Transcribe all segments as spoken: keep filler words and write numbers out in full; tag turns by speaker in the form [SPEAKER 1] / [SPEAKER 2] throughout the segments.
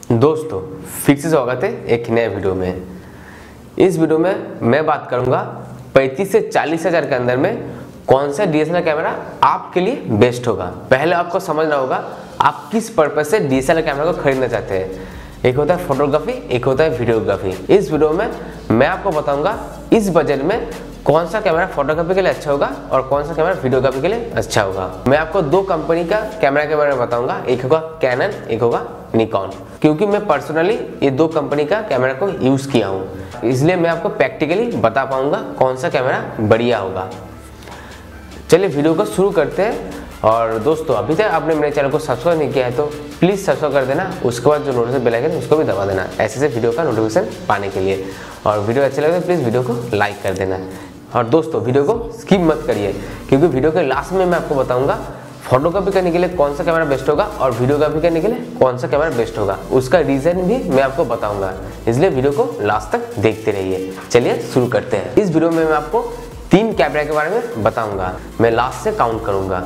[SPEAKER 1] दोस्तों फिर से स्वागत है एक नए वीडियो में। इस वीडियो में मैं बात करूंगा पैंतीस से चालीस हजार के अंदर में कौन सा D S L R camera आपके लिए बेस्ट होगा। पहले आपको समझना होगा आप किस पर्पज से D S L R camera को खरीदना चाहते हैं। एक होता है फोटोग्राफी, एक होता है वीडियोग्राफी। इस वीडियो में मैं आपको बताऊंगा इस बजट में कौन सा कैमरा फोटोग्राफी के लिए अच्छा होगा और कौन सा कैमरा वीडियोग्राफी के लिए अच्छा होगा। मैं आपको दो कंपनी का कैमरा के बारे में बताऊंगा, एक होगा कैनन, एक होगा निकॉन। क्योंकि मैं पर्सनली ये दो कंपनी का कैमरा को यूज किया हूँ, इसलिए मैं आपको प्रैक्टिकली बता पाऊंगा कौन सा कैमरा बढ़िया होगा। चलिए वीडियो को शुरू करते हैं। और दोस्तों अभी तक आपने मेरे चैनल को सब्सक्राइब नहीं किया है तो प्लीज़ सब्सक्राइब कर देना, उसके बाद जो नोटिफिकेशन बेल आइकन है उसको भी दबा देना ऐसे से वीडियो का नोटिफिकेशन पाने के लिए। और वीडियो अच्छा लगे तो प्लीज़ वीडियो को लाइक कर देना। और दोस्तों वीडियो को स्किप मत करिए, क्योंकि वीडियो के लास्ट में मैं आपको बताऊंगा फोटोग्राफी करने के लिए कौन सा कैमरा बेस्ट होगा और वीडियोग्राफी करने के लिए कौन सा कैमरा बेस्ट होगा। उसका रीजन भी मैं आपको बताऊंगा, इसलिए वीडियो को लास्ट तक देखते रहिए। चलिए शुरू करते हैं। इस वीडियो में मैं आपको तीन कैमरा के बारे में बताऊंगा, मैं लास्ट से काउंट करूंगा।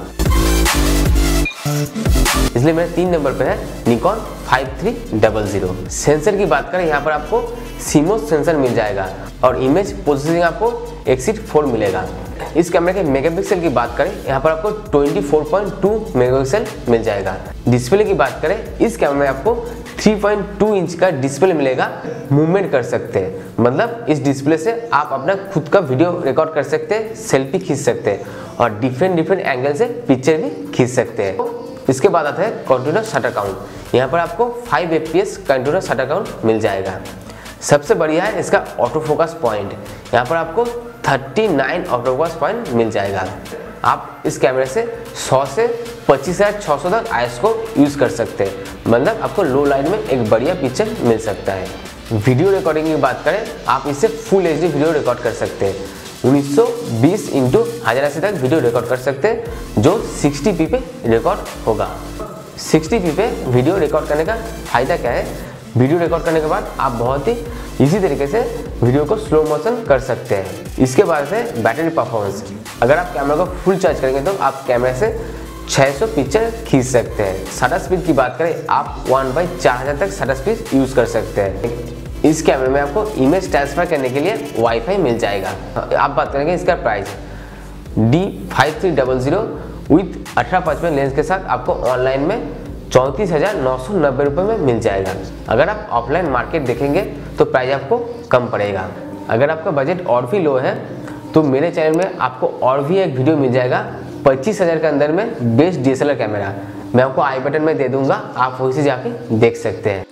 [SPEAKER 1] इसलिए मेरे तीन नंबर पे है Nikon five three double zero. Sensor की बात करें यहाँ पर आपको सीमोस सेंसर मिल जाएगा और इमेज प्रोसेसिंग आपको एक्सिट फोर मिलेगा। इस कैमरे के मेगापिक्सल की बात करें यहाँ पर आपको चौबीस पॉइंट दो मेगापिक्सल मिल जाएगा। डिस्प्ले की बात करें इस कैमरे में आपको तीन पॉइंट दो इंच का डिस्प्ले मिलेगा। मूवमेंट कर सकते हैं, मतलब इस डिस्प्ले से आप अपना खुद का वीडियो रिकॉर्ड कर सकते हैं, सेल्फी खींच सकते हैं और डिफरेंट डिफरेंट एंगल से पिक्चर भी खींच सकते हैं। इसके बाद आता है कंटिन्यूअस शटर काउंट। यहाँ पर आपको five F P S continuous shutter count मिल जाएगा। सबसे बढ़िया है इसका ऑटो फोकस पॉइंट, यहाँ पर आपको उनतालीस ऑटो फोकस पॉइंट मिल जाएगा। आप इस कैमरे से सौ से पच्चीस हजार छः सौ तक आई एस को यूज़ कर सकते हैं, मतलब आपको लो लाइट में एक बढ़िया पिक्चर मिल सकता है। वीडियो रिकॉर्डिंग की बात करें आप इससे full H D video record कर सकते हैं। उन्नीस सौ बीस इंटू हजार अस्सी तक वीडियो रिकॉर्ड कर सकते हैं, जो साठ पी पे रिकॉर्ड होगा। साठ पी पे वीडियो रिकॉर्ड करने का फायदा क्या है, वीडियो रिकॉर्ड करने के बाद आप बहुत ही इजी तरीके से वीडियो को स्लो मोशन कर सकते हैं। इसके बाद से बैटरी परफॉर्मेंस, अगर आप कैमरा को फुल चार्ज करेंगे तो आप कैमरे से छह सौ पिक्चर खींच सकते हैं। शटर स्पीड की बात करें आप वन बाई चार हजार तक शटर स्पीड यूज कर सकते हैं। इस कैमरे में आपको इमेज ट्रांसफर करने के लिए वाईफाई मिल जाएगा। आप बात करेंगे इसका price D five three double zero with अठारह पचपन लेंस के साथ आपको ऑनलाइन में चौंतीस हजार नौ सौ नब्बे रुपये में मिल जाएगा। अगर आप ऑफलाइन मार्केट देखेंगे तो प्राइस आपको कम पड़ेगा। अगर आपका बजट और भी लो है तो मेरे चैनल में आपको और भी एक वीडियो मिल जाएगा पच्चीस हजार के अंदर में best D S L R camera, मैं आपको आई बटन में दे दूंगा, आप वहीं से जाके देख सकते हैं।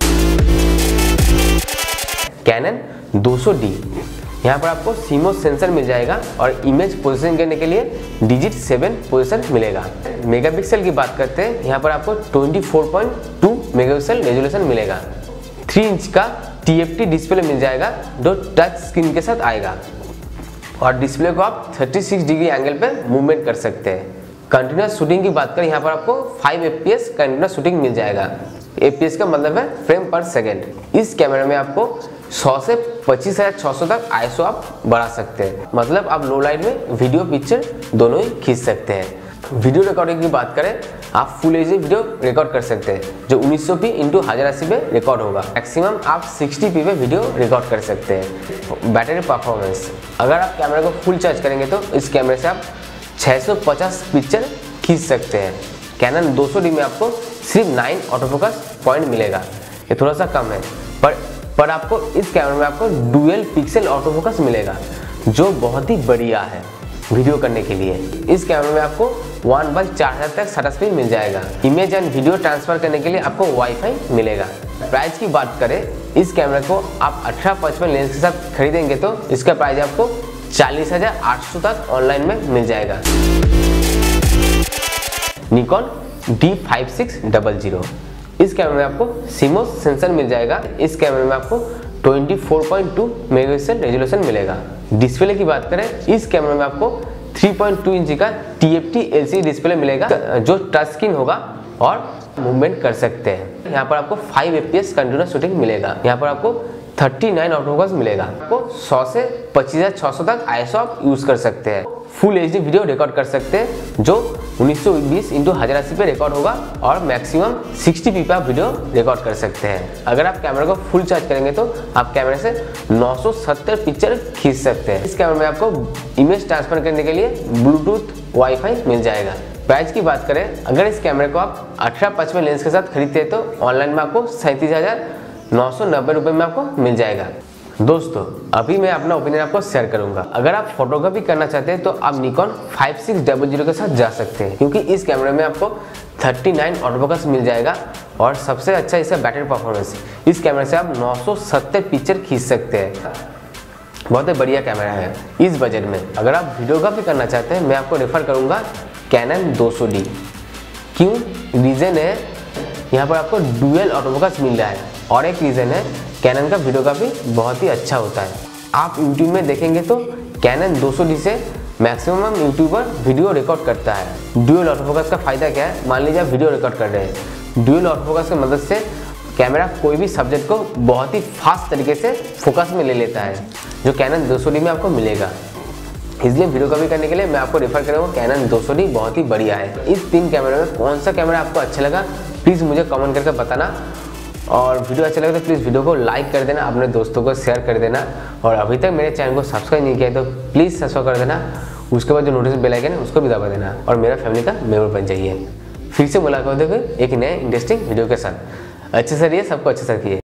[SPEAKER 1] कैनन दो सौ डी, यहाँ पर आपको सीमोस सेंसर मिल जाएगा और इमेज पोजीशन करने के लिए डिजिट सेवन पोजीशन मिलेगा। मेगापिक्सल की बात करते हैं यहाँ पर आपको चौबीस पॉइंट दो मेगापिक्सल रेजोल्यूशन मिलेगा। थ्री इंच का टी एफ टी डिस्प्ले मिल जाएगा जो टच स्क्रीन के साथ आएगा और डिस्प्ले को आप छत्तीस डिग्री एंगल पे मूवमेंट कर सकते हैं। कंटिन्यूअस शूटिंग की बात करें यहाँ पर आपको five F P S continuous shooting मिल जाएगा। एफ पी एस का मतलब है फ्रेम पर सेकेंड। इस कैमरे में आपको सौ से पच्चीस हजार छः सौ तक आई एस ओ आप बढ़ा सकते हैं, मतलब आप लो लाइट में वीडियो पिक्चर दोनों ही खींच सकते हैं। वीडियो रिकॉर्डिंग की बात करें आप full H D video record कर सकते हैं, जो उन्नीस सौ पी इंटू हजार अस्सी पे रिकॉर्ड होगा। मैक्सिमम आप साठ पी पे वीडियो रिकॉर्ड कर सकते हैं। बैटरी परफॉर्मेंस, अगर आप कैमरा को फुल चार्ज करेंगे तो इस कैमरे से आप छह सौ पचास पिक्चर खींच सकते हैं। कैनन दो सौ डी में आपको सिर्फ नौ ऑटो फोकस पॉइंट मिलेगा, ये थोड़ा सा कम है, पर पर आपको इस कैमरे में आपको डुअल पिक्सल ऑटो फोकस मिलेगा, जो बहुत ही बढ़िया है वीडियो करने के लिए। इस कैमरे में आपको वन बाई चार हजार तक शटर स्पीड मिल जाएगा। इमेज एंड वीडियो ट्रांसफर करने के लिए आपको वाईफाई मिलेगा। प्राइस की बात करें इस कैमरे को आप अठारह पचपन लेंस के साथ खरीदेंगे तो इसका प्राइस आपको चालीस हजार आठ सौ तक ऑनलाइन में मिल जाएगा। Nikon D five six double zero, इस कैमरे में आपको सीमोस सेंसर मिल जाएगा। इस कैमरे में आपको चौबीस पॉइंट दो मेगापिक्सल रेजोल्यूशन मिलेगा। डिस्प्ले की बात करें इस कैमरे में आपको तीन पॉइंट दो इंच का T F T L C D display मिलेगा, जो टच स्क्रीन होगा और मूवमेंट कर सकते हैं। यहाँ पर आपको five F P S continuous shooting मिलेगा। यहाँ पर आपको उनतालीस ऑटो फोकस मिलेगा। आपको सौ से पच्चीस हजार छः सौ तक आई एस ओ आप यूज कर सकते हैं। Full H D video record कर सकते हैं जो उन्नीस सौ बीस इंटू हज़ार अस्सी पे रिकॉर्ड होगा और मैक्सिमम साठ पी पे आप वीडियो रिकॉर्ड कर सकते हैं। अगर आप कैमरा को फुल चार्ज करेंगे तो आप कैमरे से नौ सौ सत्तर पिक्चर खींच सकते हैं। इस कैमरे में आपको इमेज ट्रांसफर करने के लिए ब्लूटूथ वाईफाई मिल जाएगा। प्राइस की बात करें, अगर इस कैमरे को आप अठारह पचपन लेंस के साथ खरीदते हैं तो ऑनलाइन में आपको सैंतीस हजार नौ सौ नब्बे रुपये में आपको मिल जाएगा। दोस्तों अभी मैं अपना ओपिनियन आपको शेयर करूंगा। अगर आप फोटोग्राफी करना चाहते हैं तो आप Nikon five six double zero के साथ जा सकते हैं, क्योंकि इस कैमरे में आपको उनतालीस ऑटो फोकस मिल जाएगा और सबसे अच्छा इसका बैटरी परफॉर्मेंस। इस कैमरे से आप नौ सौ सत्तर पिक्चर खींच सकते हैं। बहुत ही बढ़िया कैमरा है इस बजट में। अगर आप वीडियोग्राफी करना चाहते हैं मैं आपको रेफर करूंगा कैनन दो सौ डी। क्यों? रीज़न है यहाँ पर आपको डुअल ऑटो फोकस मिल रहा है और एक रीज़न है कैनन का वीडियोग्राफी बहुत ही अच्छा होता है। आप यूट्यूब में देखेंगे तो कैनन दो सौ डी से मैक्सिमम यूट्यूबर वीडियो रिकॉर्ड करता है। डुअल ऑटो फोकस का फ़ायदा क्या है? मान लीजिए आप वीडियो रिकॉर्ड कर रहे हैं, डुअल ऑटो फोकस की मदद से कैमरा कोई भी सब्जेक्ट को बहुत ही फास्ट तरीके से फोकस में ले लेता है, जो कैनन दो सौ डी में आपको मिलेगा। इसलिए वीडियोग्राफी करने के लिए मैं आपको रेफर करूँगा कैनन दो सौ डी, बहुत ही बढ़िया है। इस तीन कैमरे में कौन सा कैमरा आपको अच्छा लगा प्लीज़ मुझे कमेंट करके बताना, और वीडियो अच्छा लगे तो प्लीज़ वीडियो को लाइक कर देना, अपने दोस्तों को शेयर कर देना, और अभी तक मेरे चैनल को सब्सक्राइब नहीं किया है तो प्लीज़ सब्सक्राइब कर देना। उसके बाद जो नोटिस बेल आइकन है उसको भी दबा देना और मेरा फैमिली का मेंबर बन जाइए। फिर से मुलाकात होगी एक नए इंटरेस्टिंग वीडियो के साथ। अच्छे से रहिए, सबको अच्छे से रखिए।